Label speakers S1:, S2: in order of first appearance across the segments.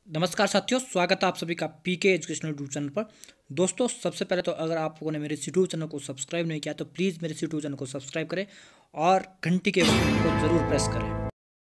S1: नमस्कार साथियों, स्वागत है आप सभी का पीके एजुकेशनल यूट्यूब चैनल पर। दोस्तों, सबसे पहले तो अगर आप लोगों ने मेरे यूट्यूब चैनल को सब्सक्राइब नहीं किया तो प्लीज़ मेरे यूट्यूब चैनल को सब्सक्राइब करें और घंटी के बटन को ज़रूर प्रेस करें।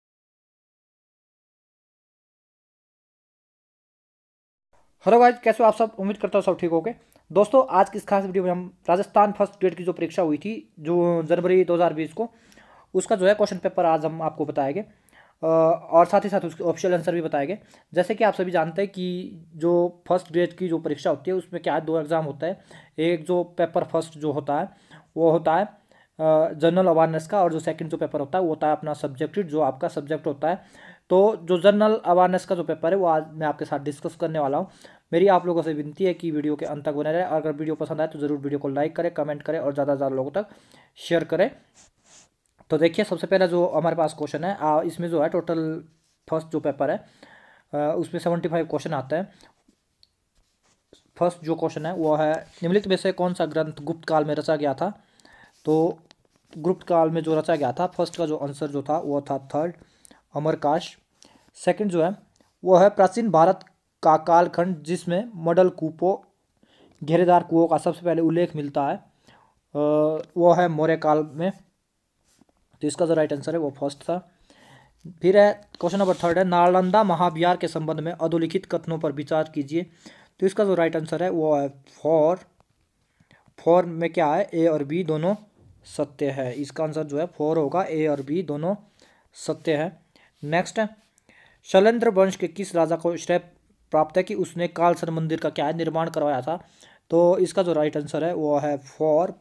S1: हेलो गाइस, कैसे हो आप सब? उम्मीद करता हूँ सब ठीक होगे। दोस्तों, आज की इस खास वीडियो में हम राजस्थान फर्स्ट ग्रेड की जो परीक्षा हुई थी जो जनवरी 2020 को, उसका जो है क्वेश्चन पेपर आज हम आपको बताएंगे और साथ ही साथ उसके ऑप्शनल आंसर भी बताएंगे। जैसे कि आप सभी जानते हैं कि जो फर्स्ट ग्रेड की जो परीक्षा होती है उसमें क्या है, दो एग्ज़ाम होता है। एक जो पेपर फर्स्ट जो होता है वो होता है जनरल अवेयरनेस का, और जो सेकंड जो पेपर होता है वो होता है अपना सब्जेक्टिव, जो आपका सब्जेक्ट होता है। तो जो जनरल अवेयरनेस का जो पेपर है वो आज मैं आपके साथ डिस्कस करने वाला हूँ। मेरी आप लोगों से विनती है कि वीडियो के अंत तक बने रहे, और अगर वीडियो पसंद आए तो ज़रूर वीडियो को लाइक करें, कमेंट करें और ज़्यादा से ज़्यादा लोगों तक शेयर करें। तो देखिए, सबसे पहला जो हमारे पास क्वेश्चन है, इसमें जो है टोटल फर्स्ट जो पेपर है उसमें 75 क्वेश्चन आते हैं। फर्स्ट जो क्वेश्चन है वो है, निम्नलिखित में से कौन सा ग्रंथ गुप्त काल में रचा गया था? तो गुप्त काल में जो रचा गया था, फर्स्ट का जो आंसर जो था वो था थर्ड, अमरकाश। सेकंड जो है वो है प्राचीन भारत का कालखंड जिसमें मॉडल कूपों, घेरेदार कुओं का सबसे पहले उल्लेख मिलता है, वो है मौर्य काल में। तो इसका जो राइट आंसर है वो फर्स्ट था। फिर है क्वेश्चन नंबर थर्ड है, नालंदा महाविहार के संबंध में अधोलिखित कथनों पर विचार कीजिए। तो इसका जो राइट आंसर है वो है फोर में क्या है, ए और बी दोनों सत्य है। इसका आंसर जो है फोर होगा, ए और बी दोनों सत्य है। नेक्स्ट है, शैलेंद्र वंश के किस राजा को श्रेय प्राप्त है कि उसने कालसर मंदिर का क्या है निर्माण करवाया था? तो इसका जो राइट आंसर है वो है फोर,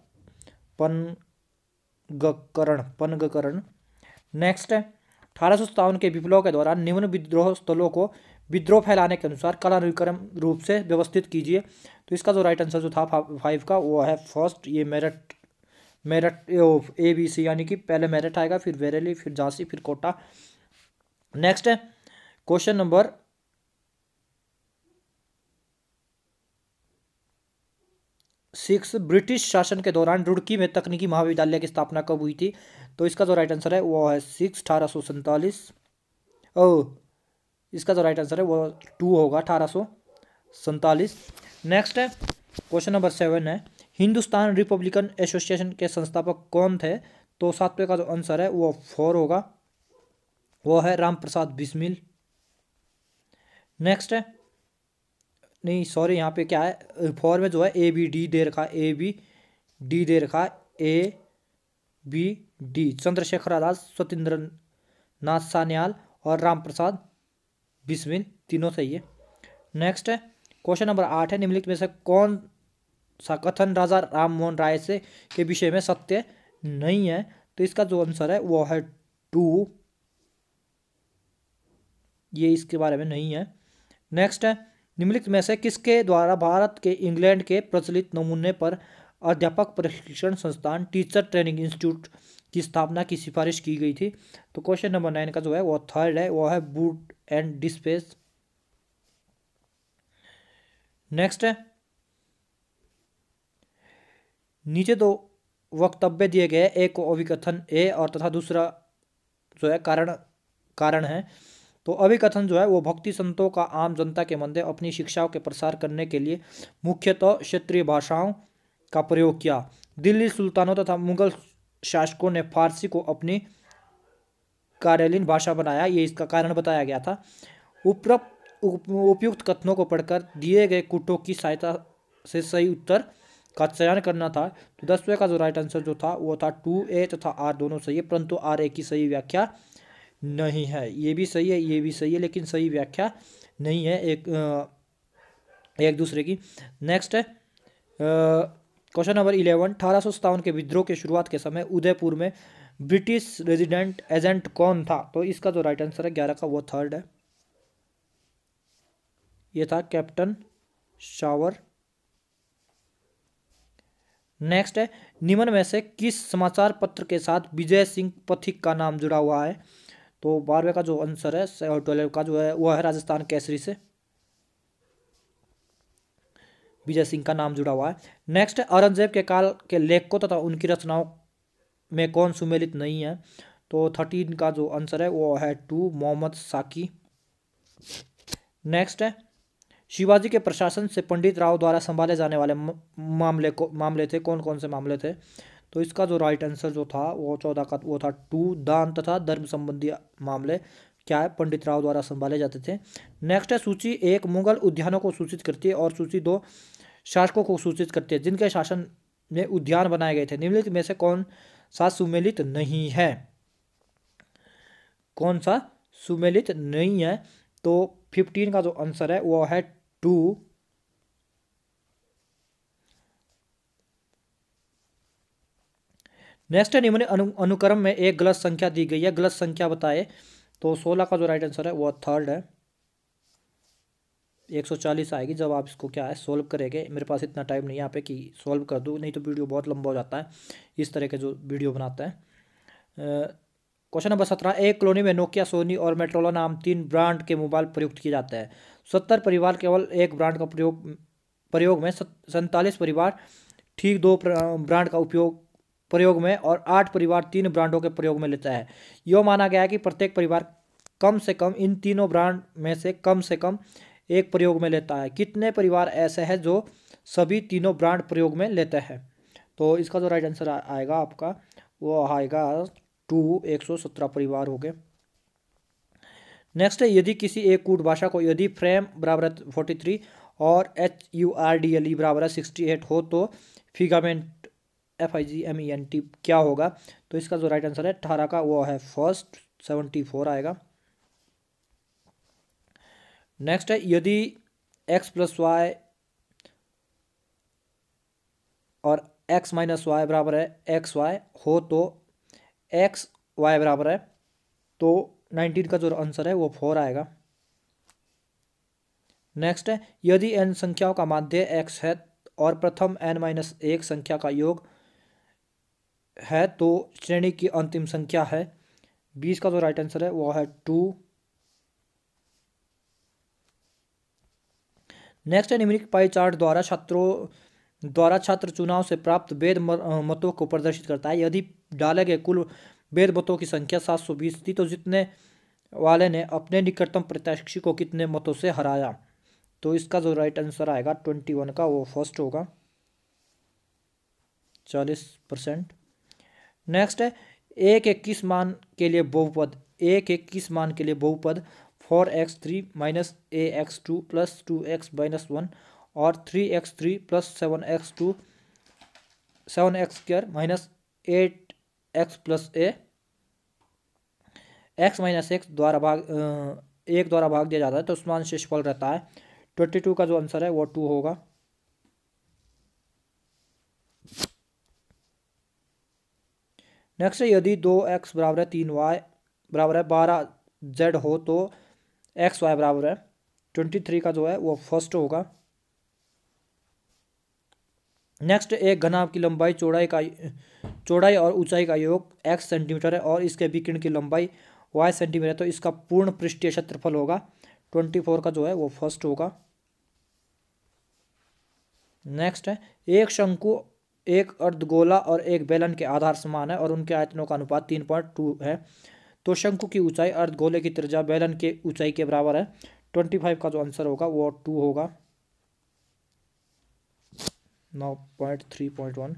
S1: पनगकर्ण। नेक्स्ट है, 1857 के विप्लव के दौरान निम्न विद्रोह स्थलों को विद्रोह फैलाने के अनुसार कालानुक्रम रूप से व्यवस्थित कीजिए। तो इसका जो राइट आंसर जो था फाइव का वो है फर्स्ट, ये मेरठ मेरठ ABC, यानी कि पहले मेरठ आएगा, फिर बरेली, फिर झांसी, फिर कोटा। नेक्स्ट है क्वेश्चन नंबर 6, ब्रिटिश शासन के दौरान रुड़की में तकनीकी महाविद्यालय की स्थापना कब हुई थी? तो इसका जो राइट आंसर है वो है 6, 1847। ओ, इसका जो राइट आंसर है वो 2 होगा, 1847। नेक्स्ट है क्वेश्चन नंबर 7 है, हिंदुस्तान रिपब्लिकन एसोसिएशन के संस्थापक कौन थे? तो सातवें का जो आंसर है वो 4 होगा, वो है राम प्रसाद बिस्मिल। नेक्स्ट है, नहीं सॉरी, यहाँ पे क्या है, 4 में जो है ABD दे रखा है, ABD दे रखा है, ABD, चंद्रशेखर आजाद, सत्येंद्र नाथ सान्याल और राम प्रसाद बिस्मिल, तीनों सही है। नेक्स्ट है क्वेश्चन नंबर 8 है, निम्नलिखित में से कौन सा कथन राजा राम मोहन राय से के विषय में सत्य नहीं है? तो इसका जो आंसर है वो है 2, ये इसके बारे में नहीं है। नेक्स्ट है, निम्नलिखित में से किसके द्वारा भारत के इंग्लैंड के प्रचलित नमूने पर अध्यापक प्रशिक्षण संस्थान टीचर ट्रेनिंग इंस्टीट्यूट की स्थापना की सिफारिश की गई थी? तो क्वेश्चन नंबर 9 का जो है वो थर्ड है, वो है वुड एंड डिस्पेस। नेक्स्ट है, नीचे दो वक्तव्य दिए गए, एक को अभिकथन ए और तथा दूसरा जो है कारण है। तो अभिकथन जो है वो भक्ति संतों का आम जनता के मध्य अपनी शिक्षाओं के प्रसार करने के लिए मुख्यतः क्षेत्रीय भाषाओं का प्रयोग किया। दिल्ली सुल्तानों तथा मुगल शासकों ने फारसी को अपनी कार्यालयीन भाषा बनाया, ये इसका कारण बताया गया था। उपयुक्त कथनों को पढ़कर दिए गए कुटों की सहायता से सही उत्तर का चयन करना था। तो 10वें का जो राइट आंसर जो था वो था 2A तथा R दोनों सही है, परंतु RA की सही व्याख्या नहीं है। ये भी सही है, ये भी सही है, लेकिन सही व्याख्या नहीं है एक दूसरे की। नेक्स्ट है क्वेश्चन नंबर 11, 1857 के विद्रोह के शुरुआत के समय उदयपुर में ब्रिटिश रेजिडेंट एजेंट कौन था? तो इसका जो राइट आंसर है 11 का वो थर्ड है, ये था कैप्टन शावर। नेक्स्ट है, निम्न में से किस समाचार पत्र के साथ विजय सिंह पथिक का नाम जुड़ा हुआ है? तो 12वें का जो आंसर है, 12 का जो है वो है राजस्थान केसरी से विजय सिंह का नाम जुड़ा हुआ है। नेक्स्ट है, औरंगजेब के काल के लेखकों तथा उनकी रचनाओं में कौन सुमेलित नहीं है? तो 13 का जो आंसर है वो है 2, मोहम्मद साकी। नेक्स्ट है शिवाजी के प्रशासन से पंडित राव द्वारा संभाले जाने वाले मामले थे, कौन कौन से मामले थे? तो इसका जो राइट आंसर जो था वो 14 का वो था 2, दान तथा धर्म संबंधी मामले क्या है पंडित राव द्वारा संभाले जाते थे। नेक्स्ट है सूची 1 मुगल उद्यानों को सूचित करती है और सूची 2 शासकों को सूचित करती है जिनके शासन में उद्यान बनाए गए थे। निम्नलिखित में से कौन सा सुमेलित नहीं है? कौन सा सुमेलित नहीं है? तो 15 का जो आंसर है वो है 2। नेक्स्ट है निम्न अनुक्रम में एक गलत संख्या दी गई है, गलत संख्या बताए। तो 16 का जो राइट आंसर है वो थर्ड है, 140 आएगी जब आप इसको क्या है सोल्व करेंगे। मेरे पास इतना टाइम नहीं है यहाँ पे कि सोल्व कर दूँ, नहीं तो वीडियो बहुत लंबा हो जाता है इस तरह के जो वीडियो बनाता है। क्वेश्चन नंबर 17, एक कॉलोनी में नोकिया, सोनी और मेट्रोला नाम 3 ब्रांड के मोबाइल प्रयुक्त किए जाते हैं। 70 परिवार केवल एक ब्रांड का प्रयोग में, 47 परिवार ठीक 2 ब्रांड का प्रयोग में और 8 परिवार 3 ब्रांडों के प्रयोग में लेता है। यह माना गया है कि प्रत्येक परिवार कम से कम इन तीनों ब्रांड में से कम एक प्रयोग में लेता है। कितने परिवार ऐसे हैं जो सभी तीनों ब्रांड प्रयोग में लेते हैं? तो इसका जो राइट आंसर आएगा आपका वो आएगा 2, 117 परिवार हो गए। नेक्स्ट है यदि किसी एक कूट भाषा को यदि फ्रेम बराबर 43 और HURDLE बराबर 68 हो तो फिगामेंट FIGMENT क्या होगा? तो इसका जो राइट आंसर है 18 का वो है फर्स्ट, 74 आएगा। नेक्स्ट है यदि x + y और x - y बराबर है XY हो तो XY बराबर है, तो 19 का जो आंसर है वो 4 आएगा। नेक्स्ट है यदि n संख्याओं का माध्य x है और प्रथम n-1 संख्या का योग है तो श्रेणी की अंतिम संख्या है। 20 का जो राइट आंसर है वो है 2। नेक्स्ट है निम्नलिखित पाई चार्ट द्वारा छात्र चुनाव से प्राप्त वेद मतों को प्रदर्शित करता है। यदि डाले गए कुल वेद मतों की संख्या 720 थी तो जीतने वाले ने अपने निकटतम प्रत्याशी को कितने मतों से हराया? तो इसका जो राइट आंसर आएगा 21 का वो फर्स्ट होगा, 40%। नेक्स्ट है एक 21 मान के लिए बहुपद 4x3 - ax2 + 2x - 1 और 3x3 + 7x2 7x² - 8x + a x - x द्वारा भाग दिया जाता है तो समान शेषफल रहता है। 22 का जो आंसर है वो 2 होगा। नेक्स्ट है यदि 2x बराबर 3y बराबर 12z हो तो xy बराबर है 23 का जो है वो फर्स्ट होगा। नेक्स्ट एक घनाभ की लंबाई चौड़ाई और ऊंचाई का योग x सेंटीमीटर है और इसके विकिरण की लंबाई y सेंटीमीटर है तो इसका पूर्ण पृष्ठीय क्षेत्रफल होगा 24 का जो है वो फर्स्ट होगा। नेक्स्ट है एक शंकु, एक अर्धगोला और एक बेलन के आधार समान है और उनके आयतनों का अनुपात 3.2 है तो शंकु की ऊंचाई अर्धगोले की त्रिज्या बेलन के ऊंचाई के बराबर है। 25 का जो आंसर होगा वो 2 होगा, 9.3.1।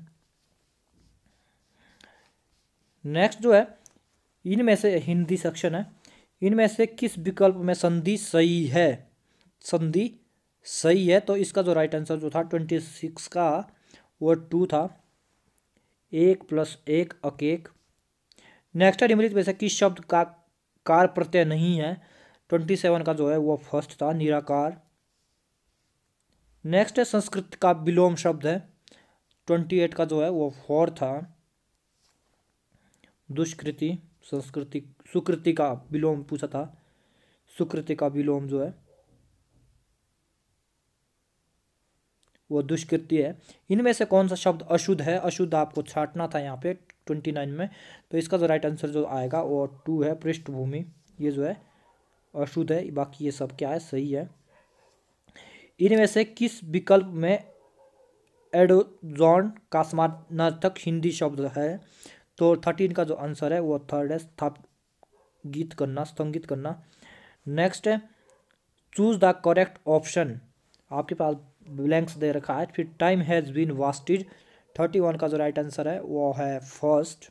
S1: नेक्स्ट जो है इनमें से हिंदी सेक्शन है, इनमें से किस विकल्प में संधि सही है? संधि सही है तो इसका जो राइट आंसर जो था 26 का वो 2 था, 1 + 1 अकेक। नेक्स्ट है निम्नलिखित में से किस शब्द का कार प्रत्यय नहीं है? 27 का जो है वो फर्स्ट था, निराकार। नेक्स्ट है संस्कृत का विलोम शब्द है, 28 का जो है वो 4 था, दुष्कृति। संस्कृति सुकृति का विलोम पूछा था, सुकृति का विलोम जो है वो दुष्कृति है। इनमें से कौन सा शब्द अशुद्ध है? अशुद्ध आपको छांटना था यहाँ पे 29 में, तो इसका जो राइट आंसर जो आएगा वो 2 है, पृष्ठभूमि। ये जो है अशुद्ध है, बाकी ये सब क्या है सही है। इनमें से किस विकल्प में एडोजॉन का समानार्थक हिंदी शब्द है? तो 13 का जो आंसर है वो थर्ड है, स्थगित करना। नेक्स्ट है चूज द करेक्ट ऑप्शन, आपके पास ब्लैंक्स दे रखा है। फिर टाइम हैज़ बीन वास्टेड, 31 का जो राइट आंसर है वो है first,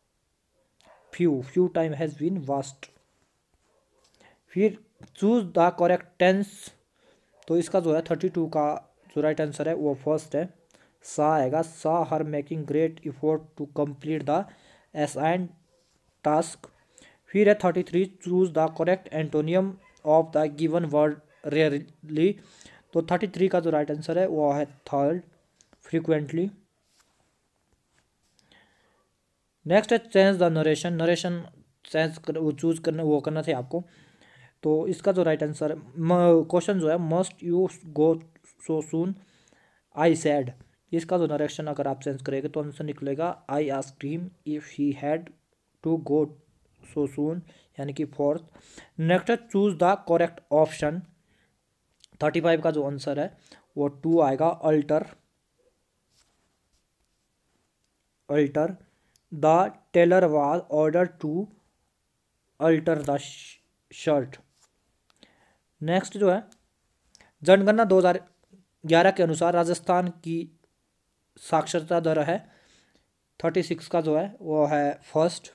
S1: few time has been waste. फिर चूज द करेक्ट टेंस, तो इसका जो है 32 का जो राइट आंसर है वो फर्स्ट है, सा आएगा। Saw her making great effort to complete the assigned task. फिर है 33, choose the correct antonym of the given word rarely, तो 33 का जो राइट आंसर है वो है थर्ड, फ्रीक्वेंटली। नेक्स्ट है change the narration, narration change choose करना वो करना था आपको, तो इसका जो राइट आंसर क्वेश्चन जो है must you go so soon I said, इसका जो नरेशन अगर आप चेंज करेंगे तो आंसर निकलेगा I asked him if he had to go so soon, यानी कि फोर्थ। नेक्स्ट है चूज द करेक्ट ऑप्शन, 35 का जो आंसर है वो 2 आएगा, alter. Alter the tailor was order to alter the shirt. Next जो है जनगणना 2011 के अनुसार राजस्थान की साक्षरता दर है 36 का जो है वो है फर्स्ट।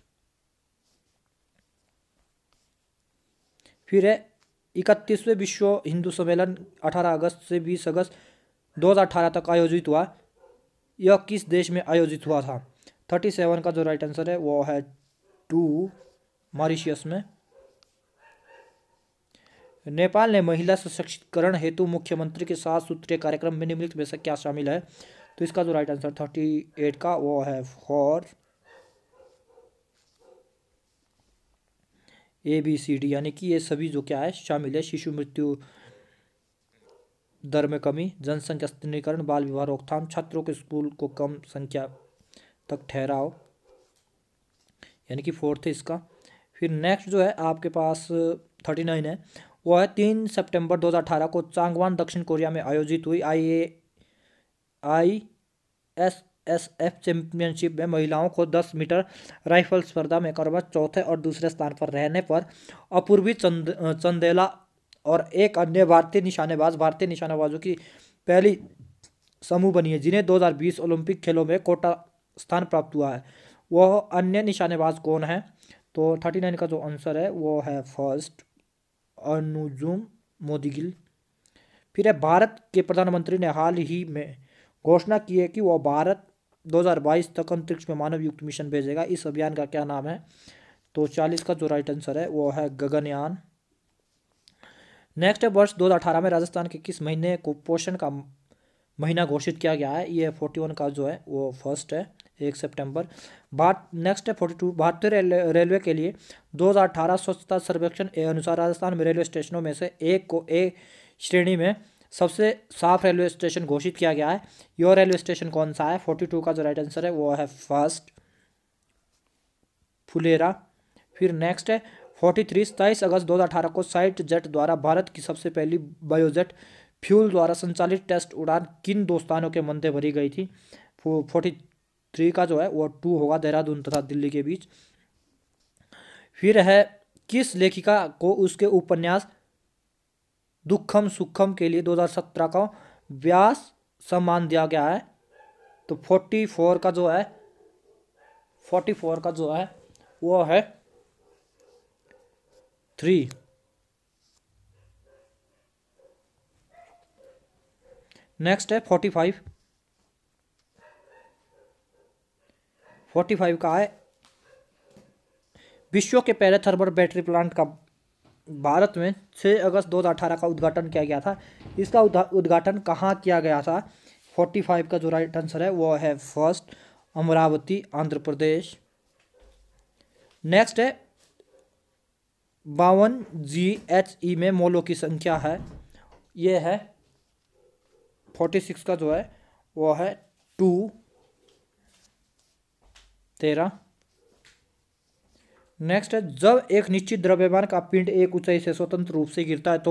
S1: फिर है 31वें विश्व हिंदू सम्मेलन 18 अगस्त से 20 अगस्त 2018 तक आयोजित हुआ, यह किस देश में आयोजित हुआ था? 37 का जो राइट आंसर है वो है 2, मॉरिशियस में। नेपाल ने महिला सशक्तिकरण हेतु मुख्यमंत्री के 7 सूत्रीय कार्यक्रम में निम्नलिखित में से क्या शामिल है? तो इसका जो राइट आंसर 38 का वो है फॉर ABCD, यानी कि ये सभी जो क्या है शामिल है। शिशु मृत्यु दर में कमी, जनसंख्या स्तरीकरण, बाल विवाह रोकथाम, छात्रों के स्कूल को कम संख्या तक ठहराव, यानी कि फोर्थ है इसका। फिर नेक्स्ट जो है आपके पास 39 है, वो है 3 सितंबर 2018 को चांगवान दक्षिण कोरिया में आयोजित हुई ISSF चैंपियनशिप में महिलाओं को 10 मीटर राइफल स्पर्धा में क्रमशः चौथे और दूसरे स्थान पर रहने पर अपूर्वी चंदेला और एक अन्य भारतीय निशानेबाजों की पहली समूह बनी है जिन्हें 2020 ओलंपिक खेलों में कोटा स्थान प्राप्त हुआ है। वह अन्य निशानेबाज कौन है? तो 39 का जो आंसर है वो है फर्स्ट, अनुजुम मोदगिल। फिर है भारत के प्रधानमंत्री ने हाल ही में घोषणा की है कि वह भारत 2022 तक अंतरिक्ष में मानव युक्त मिशन भेजेगा, इस अभियान का क्या नाम है? तो 40 का जो राइट आंसर है वो है गगनयान। नेक्स्ट है वर्ष 2018 में राजस्थान के किस महीने को पोषण का महीना घोषित किया गया है? ये 41 का जो है वो फर्स्ट है, 1 सितंबर। नेक्स्ट है 42, भारतीय रेलवे के लिए 2018 स्वच्छता सर्वेक्षण के अनुसार राजस्थान में रेलवे स्टेशनों में से एक को ए श्रेणी में सबसे साफ रेलवे स्टेशन घोषित किया गया है। यह रेलवे स्टेशन कौन सा है? 42 का जो राइट आंसर है वो है फर्स्ट, फुलेरा। फिर नेक्स्ट है 43, 27 अगस्त 2018 को साइट जेट द्वारा भारत की सबसे पहली बायोजेट फ्यूल द्वारा संचालित टेस्ट उड़ान किन दो स्थानों के मध्य भरी गई थी? 43 का जो है वो 2 होगा, देहरादून तथा दिल्ली के बीच। फिर है किस लेखिका को उसके उपन्यास दुखम सुखम के लिए 2017 का व्यास सम्मान दिया गया है? तो 44 का जो है वो है 3। नेक्स्ट है 45 का है विश्व के पहले थर्मल बैटरी प्लांट का भारत में 6 अगस्त 2018 का उद्घाटन किया गया था। इसका उद्घाटन कहाँ किया गया था? 45 का जो राइट आंसर है वो है फर्स्ट, अमरावती, आंध्र प्रदेश। नेक्स्ट है 52 GHE में मोलों की संख्या है, ये है 46 का जो है वो है 2, 13। नेक्स्ट है जब एक निश्चित द्रव्यमान का पिंड एक ऊंचाई से स्वतंत्र रूप से गिरता है तो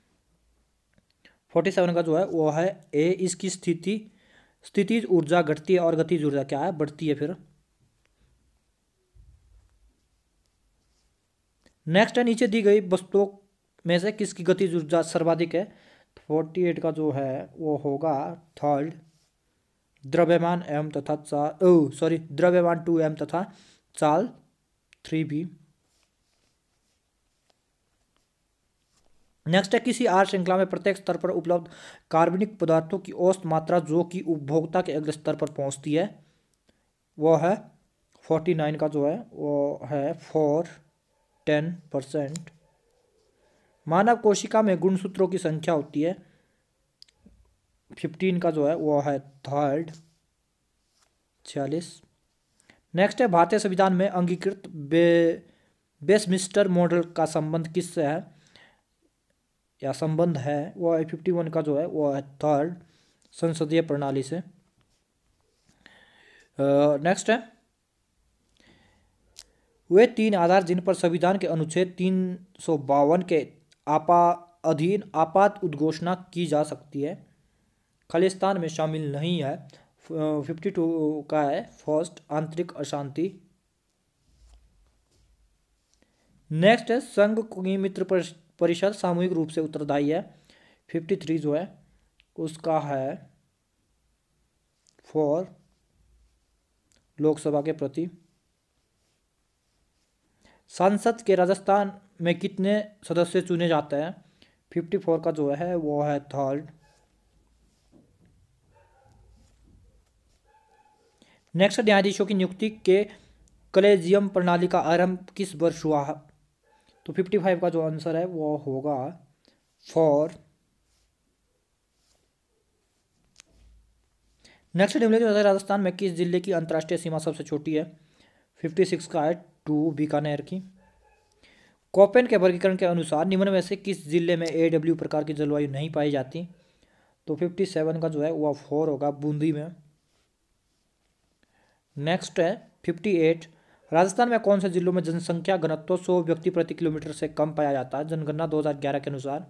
S1: 47 का जो है वो है ए, इसकी स्थितिज ऊर्जा घटती है और गतिज ऊर्जा क्या है? बढ़ती है। फिर नेक्स्ट है नीचे दी गई वस्तुओं में से किसकी गतिज ऊर्जा सर्वाधिक है? 48 का जो है वो होगा थर्ड, द्रव्यमान एम तथा द्रव्यमान 2m तथा चाल 3b। नेक्स्ट है, किसी आर श्रृंखला में प्रत्येक स्तर पर उपलब्ध कार्बनिक पदार्थों की औसत मात्रा जो कि उपभोक्ता के अगले स्तर पर पहुंचती है वो है 49 का जो है वो है 410%। मानव कोशिका में गुणसूत्रों की संख्या होती है 15 का जो है वो है थर्ड 46। नेक्स्ट है, भारतीय संविधान में अंगीकृत वेस्टमिंस्टर मॉडल का संबंध किससे है या संबंध है? वो है 51 का जो है वो है थर्ड संसदीय प्रणाली से। नेक्स्ट है, वे 3 आधार जिन पर संविधान के अनुच्छेद 352 के अधीन आपात उद्घोषणा की जा सकती है। खालिस्तान में शामिल नहीं है। 52 का है फर्स्ट आंतरिक अशांति। नेक्स्ट है, संघ की मित्र परिषद सामूहिक रूप से उत्तरदायी है। 53 जो है उसका है फॉर लोकसभा के प्रति। संसद के राजस्थान में कितने सदस्य चुने जाते हैं? 54 का जो है वो है थर्ड। नेक्स्ट, न्यायाधीशों की नियुक्ति के कलेजियम प्रणाली का आरंभ किस वर्ष हुआ? तो 55 का जो आंसर है वो होगा फॉर। नेक्स्ट, राजस्थान में किस जिले की अंतर्राष्ट्रीय सीमा सबसे छोटी है? 56 का है 2 बीकानेर की। कोपेन के वर्गीकरण के अनुसार निम्न में से किस जिले में AW प्रकार की जलवायु नहीं पाई जाती? तो 57 का जो है वह 4 होगा बूंदी में। नेक्स्ट है 58, राजस्थान में कौन से जिलों में जनसंख्या घनत्व 100 व्यक्ति प्रति किलोमीटर से कम पाया जाता है जनगणना 2011 के अनुसार?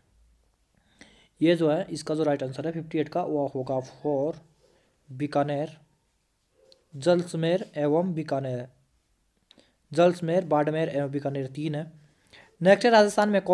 S1: ये जो है इसका जो राइट आंसर है 58 का वह होगा 4 बीकानेर, जैसलमेर एवं बीकानेर। जैसलमेर, बाड़मेर एवं बीकानेर 3 है। नेक्स्ट है, राजस्थान में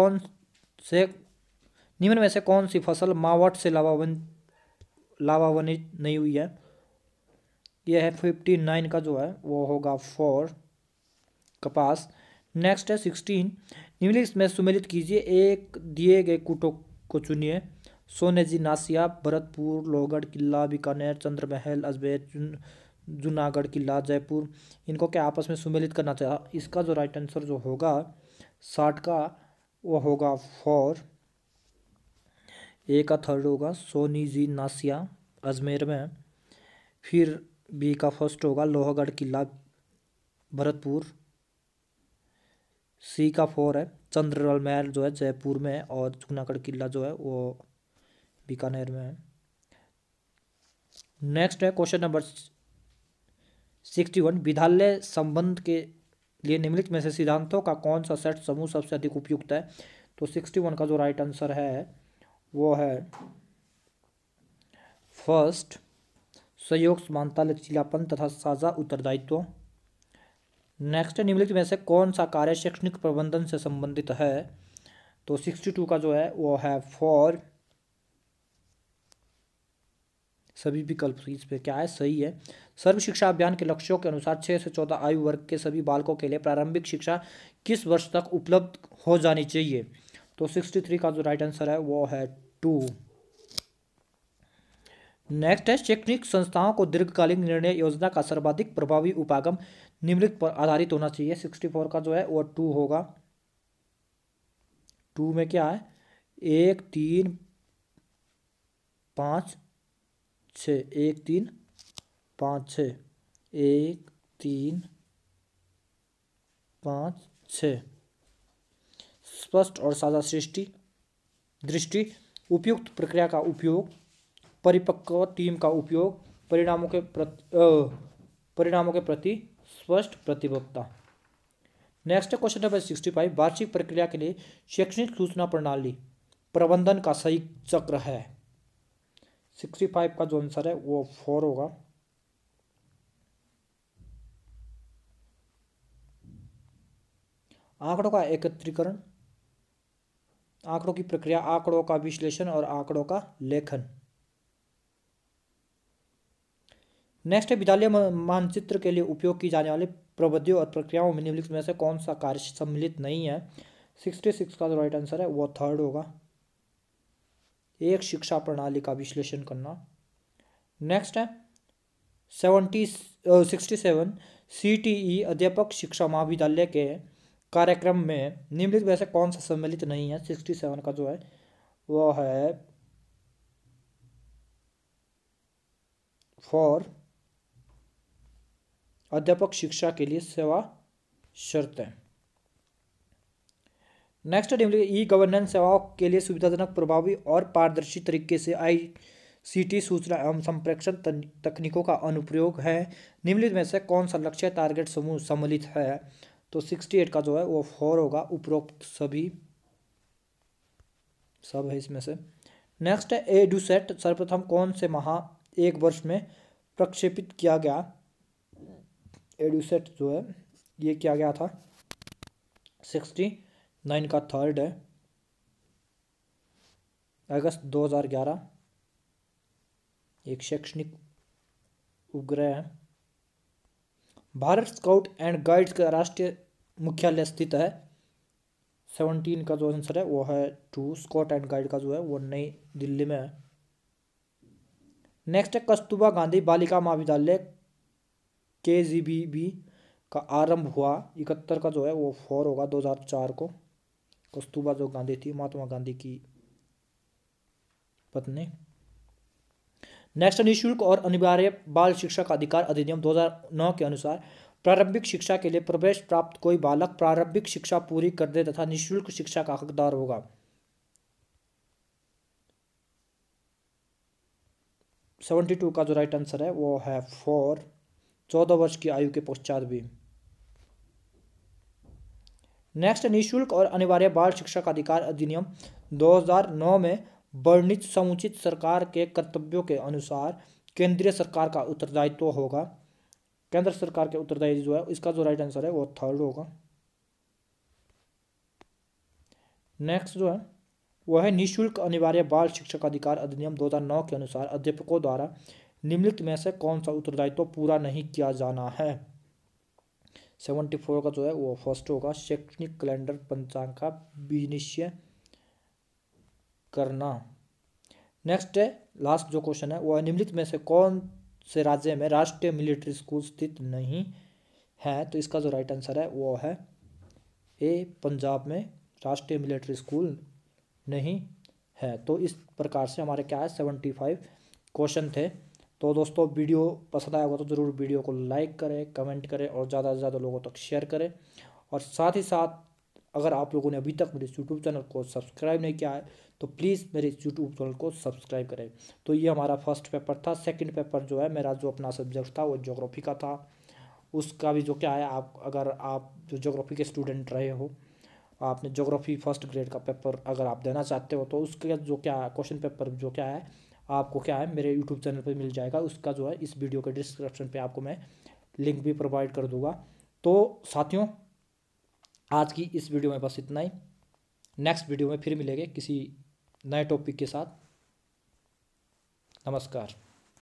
S1: निम्न में से कौन सी फसल मावठ से लाभान्वित नहीं हुई है? यह है 59 का जो है वो होगा 4 कपास। नेक्स्ट है 16, निम्नलिखित में सुमेलित कीजिए, एक दिए गए कूटों को चुनिए। सोनेजी, नासिया, भरतपुर, लोहगढ़ किला, बीकानेर, चंद्रमहल, अजमेर, जूनागढ़ किला, जयपुर, इनको क्या आपस में सुमेलित करना चाहिए? इसका जो राइट आंसर जो होगा 60 का वो होगा 4, ए का थर्ड होगा सोनीजी नासिया अजमेर में। फिर बी का फर्स्ट होगा लोहगढ़ किला भरतपुर। सी का 4 है चंद्रमहल जो है जयपुर में, और जूनागढ़ किला जो है वो बीकानेर में है। नेक्स्ट है क्वेश्चन नंबर 61, विद्यालय संबंध के लिए निम्नलिखित में से सिद्धांतों का कौन सा सेट समूह सबसे अधिक उपयुक्त है? तो 61 का जो राइट आंसर है वो है फर्स्ट, सहयोग, समानता, लचीलापन तथा साझा उत्तरदायित्व। नेक्स्ट, निम्नलिखित में से कौन सा कार्य शैक्षणिक प्रबंधन से संबंधित है? तो 62 का जो है वो है फॉर सभी विकल्प इस पे क्या है सही है। सर्व शिक्षा अभियान के लक्ष्यों के अनुसार 6 से 14 आयु वर्ग के सभी बालकों के लिए प्रारंभिक शिक्षा किस वर्ष तक उपलब्ध हो जानी चाहिए? तो 63 का जो राइट आंसर है वो है 2। नेक्स्ट है, शैक्षणिक संस्थाओं को दीर्घकालीन निर्णय योजना का सर्वाधिक प्रभावी उपागम निम्नलिखित पर आधारित होना चाहिए। 64 का जो है वो 2 होगा। 2 में क्या है 1 3 5 6, 1 3 5 6, 1 3 5 6। स्पष्ट और साझा दृष्टि, उपयुक्त प्रक्रिया का उपयोग, परिपक्व टीम का उपयोग, परिणामों के प्रति स्पष्ट प्रतिबद्धता। नेक्स्ट क्वेश्चन नंबर 65, वार्षिक प्रक्रिया के लिए शैक्षणिक सूचना प्रणाली प्रबंधन का सही चक्र है। 65 का जो आंसर है वो 4 होगा। आंकड़ों का एकत्रीकरण, आंकड़ों की प्रक्रिया, आंकड़ों का विश्लेषण और आंकड़ों का लेखन। नेक्स्ट है, विद्यालय मानचित्र के लिए उपयोग की जाने वाली प्रविधियों और प्रक्रियाओं में निम्नलिखित में से कौन सा कार्य सम्मिलित नहीं है। 66 का जो राइट आंसर है वो थर्ड होगा, एक शिक्षा प्रणाली का विश्लेषण करना। नेक्स्ट है 67 CTE अध्यापक शिक्षा महाविद्यालय के कार्यक्रम में निम्नलिखित में से कौन सा सम्मिलित नहीं है। 67 का जो है वो है फॉर अध्यापक शिक्षा के लिए सेवा शर्तें। नेक्स्ट ई गवर्नेंस सेवाओं के लिए सुविधाजनक, प्रभावी और पारदर्शी तरीके से ICT सूचना एवं संप्रेषण तकनीकों का अनुप्रयोग है। निम्नलिखित में से कौन सा लक्ष्य टारगेट समूह सम्मिलित है। तो 68 का जो है वो 4 होगा, उपरोक्त सभी सब है इसमें से। नेक्स्ट है एडुसेट सर्वप्रथम कौन से माह एक वर्ष में प्रक्षेपित किया गया। एडुसेट जो है ये किया गया था 69 का थर्ड है, अगस्त 2011। एक शैक्षणिक उपग्रह है। भारत स्काउट एंड गाइड्स का राष्ट्रीय मुख्यालय स्थित है। 17 का जो आंसर है वो है 2, स्काउट एंड गाइड का जो है वो नई दिल्ली में है। नेक्स्ट है कस्तूरबा गांधी बालिका महाविद्यालय KGBB का आरंभ हुआ। 71 का जो है वो 4 होगा, 2004 को। कस्तूरबा जो गांधी थी महात्मा गांधी की पत्नी। नेक्स्ट, निःशुल्क और अनिवार्य बाल शिक्षा का अधिकार अधिनियम 2009 के अनुसार प्रारंभिक शिक्षा के लिए प्रवेश प्राप्त कोई बालक प्रारंभिक शिक्षा पूरी कर दे तथा निःशुल्क शिक्षा का हकदार होगा। 72 का जो राइट आंसर है वो है 4, 14 वर्ष की आयु के पश्चात भी। नेक्स्ट, निःशुल्क और अनिवार्य बाल शिक्षा का अधिकार अधिनियम 2009 में वर्णित समुचित सरकार के कर्तव्यों के अनुसार केंद्रीय सरकार का उत्तरदायित्व होगा। केंद्र सरकार के उत्तरदायित्व जो है इसका जो राइट आंसर है वो थर्ड होगा। नेक्स्ट जो है वो है निःशुल्क अनिवार्य बाल शिक्षा का अधिकार अधिनियम 2009 के अनुसार अध्यापकों द्वारा निम्नलिखित में से कौन सा उत्तरदायित्व पूरा नहीं किया जाना है। 74 का जो है वो फर्स्ट होगा, शैक्षणिक कैलेंडर पंचांग का विनिश्चय करना। नेक्स्ट है लास्ट जो क्वेश्चन है वो है निम्नलिखित में से कौन से राज्य में राष्ट्रीय मिलिट्री स्कूल स्थित नहीं है। तो इसका जो राइट आंसर है वो है ए, पंजाब में राष्ट्रीय मिलिट्री स्कूल नहीं है। तो इस प्रकार से हमारे क्या है 75 क्वेश्चन थे। तो दोस्तों वीडियो पसंद आया होगा तो ज़रूर वीडियो को लाइक करें, कमेंट करें और ज़्यादा से ज़्यादा लोगों तक शेयर करें। और साथ ही साथ अगर आप लोगों ने अभी तक मेरे यूट्यूब चैनल को सब्सक्राइब नहीं किया है तो प्लीज़ मेरे यूट्यूब चैनल को सब्सक्राइब करें। तो ये हमारा फर्स्ट पेपर था। सेकंड पेपर जो है मेरा जो अपना सब्जेक्ट था वो ज्योग्राफी का था। उसका भी जो क्या है अगर आप जो ज्योग्राफी के स्टूडेंट रहे हो, आपने ज्योग्राफी फर्स्ट ग्रेड का पेपर अगर आप देना चाहते हो तो उसके जो क्या क्वेश्चन पेपर जो क्या है आपको क्या है मेरे यूट्यूब चैनल पर मिल जाएगा। उसका जो है इस वीडियो के डिस्क्रिप्शन पे आपको मैं लिंक भी प्रोवाइड कर दूंगा। तो साथियों आज की इस वीडियो में बस इतना ही। नेक्स्ट वीडियो में फिर मिलेंगे किसी नए टॉपिक के साथ। नमस्कार।